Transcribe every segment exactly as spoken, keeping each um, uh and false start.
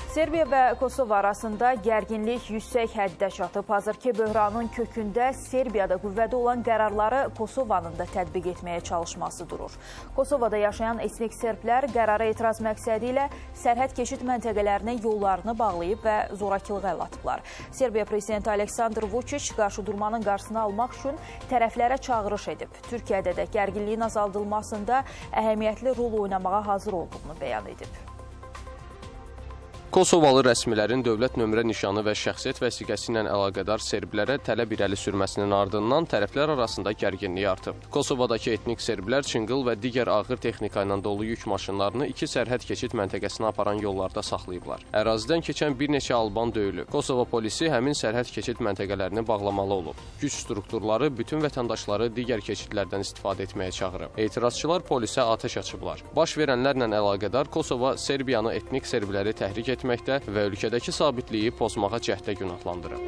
Serbiya və Kosovo arasında gərginlik yüksək həddə çatıb. Hazırki böhranın kökündə Serbiyada qüvvədə olan qərarları Kosovanın da tətbiq etməyə çalışması durur. Kosovoda yaşayan etnik serblər qərara etiraz məqsədi ilə sərhəd keçid məntəqələrinin yollarını bağlayıb və zorakılığa əl atıblar. Serbiya prezidenti Aleksandr Vučić qarşıdurmanın qarşısını almaq üçün tərəflərə çağırış edib. Türkiyədə də gərginliyin azaldılmasında əhəmiyyətli rol oynamağa hazır olduğunu bəyan edib. Kosovalı rəsmilərin dövlət nömrə nişanı və şəxsiyyət vəsiqəsi ilə əlaqədar serblərə tələb irəli sürməsinin ardından tərəflər arasında gərginlik artıb. Kosovadakı etnik serblər çınqıl və digər ağır texnika ilə dolu yük maşınlarını iki sərhəd keçid məntəqəsinə aparan yollarda saxlayıblar. Ərazidən keçən bir neçə alban döyülüb. Kosovo polisi həmin sərhəd keçid məntəqələrini bağlamalı olub. Güc strukturları bütün vətəndaşları digər keçidlərdən istifadə etməyə çağırıb. Etirazçılar polisə atəş açıblar. Baş verənlərlə əlaqədar Kosovo Serbiyanı etnik serbləri təhrik etməkdə etməkdə və ölkədəki sabitliyi pozmağa cəhdə günahlandırıb.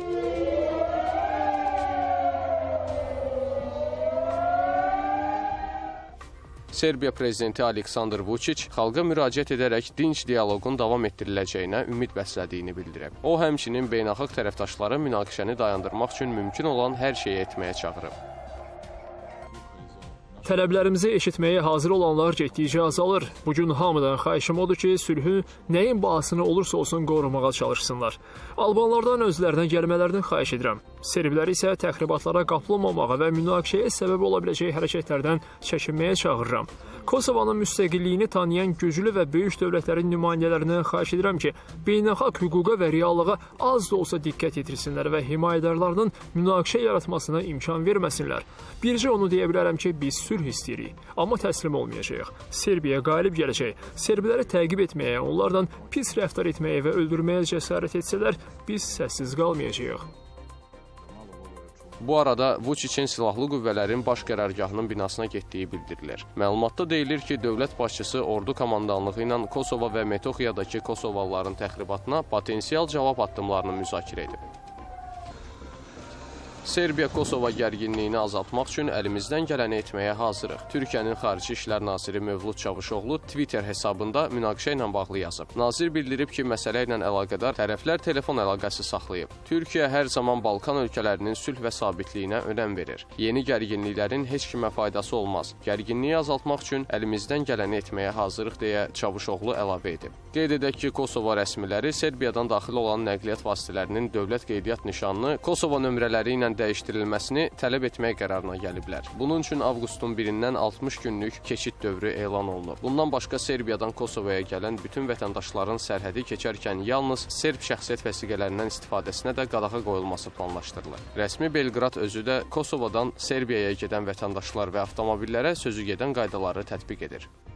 Serbiya prezidenti Aleksandr Vučić xalqa müraciət edərək dinc dialoqun davam etdiriləcəyinə ümid bəslədiyini bildirib. O, həmçinin beynəlxalq tərəfdaşlara münaqişəni dayandırmaq üçün mümkün olan hər şeyi etməyə çağırıb. Tələblərimizi eşitməyə hazır olanlar getdikcə azalır. Bugün hamıdan xahişim odur ki, sülhü nəyin bahasını olursa olsun qorumağa çalışsınlar. Albanlardan özlərinə gəlmələrini xahiş edirəm. Serbləri isə təxribatlara qapılmamağa və münaqişəyə səbəb ola biləcək hərəkətlərdən çəkinməyə çağırıram. Kosovanın müstəqilliyini tanıyan güclü və böyük dövlətlərin nümayəndələrindən xahiş edirəm ki, beynəlxalq hüquqa və reallığa az da olsa diqqət yetirsinlər və himayədarlarının münaqişə yaratmasına imkan verməsinlər. Bircə onu deyə bilərəm ki, biz sülh istəyirik, amma təslim olmayacağıq. Serbiya qalib gələcək. Serbiləri təqib etməyə, onlardan pis rəftar etməyə və öldürməyə cəsarət etsələr, biz səssiz qalmayacağıq. Bu arada Vučićin silahlı qüvvələrin baş qərargahının binasına getdiyi bildirilir. Məlumatda deyilir ki, dövlət başçısı ordu komandanlığı ilə Kosovo və Metoxiyadakı Kosovalıların təxribatına potensial cavab addımlarını müzakirə edib. Serbiya-Kosova gərginliyini azaltmaq üçün əlimizdən gələni etməyə hazırıq. Türkiyənin Xarici İşlər Naziri Mövlud Çavuşoğlu Twitter hesabında münaqişə ilə bağlı yazıb. Nazir bildirib ki, məsələ ilə əlaqədar tərəflər telefon əlaqəsi saxlayıb. Türkiyə hər zaman Balkan ölkələrinin sülh və sabitliyinə önəm verir. Yeni gərginliklərin heç kimə faydası olmaz. Gərginliyi azaltmaq üçün əlimizdən gələni etməyə hazırıq deyə Çavuşoğlu əlavə edib. Qeyd edək ki, Kosovo rəsmiləri Serbiyadan daxil olan nəqliyyat vasitələrinin dövlət qeydiyyat nişanını Kosovo nömrələri ilə dəyişdirilməsini tələb etmək qərarına gəliblər. Bunun üçün avqustun birindən altmış günlük keçid dövrü elan olunub. Bundan başqa Serbiyadan Kosovoya gələn bütün vətəndaşların sərhədi keçərkən yalnız serb şəxsiyyət vəsiqələrindən istifadəsinə də qadağa qoyulması planlaşdırılır. Rəsmi Belqrad özü də Kosovodan Serbiyaya gedən vətəndaşlar və avtomobillərə sözü gedən qaydaları tətbiq edir.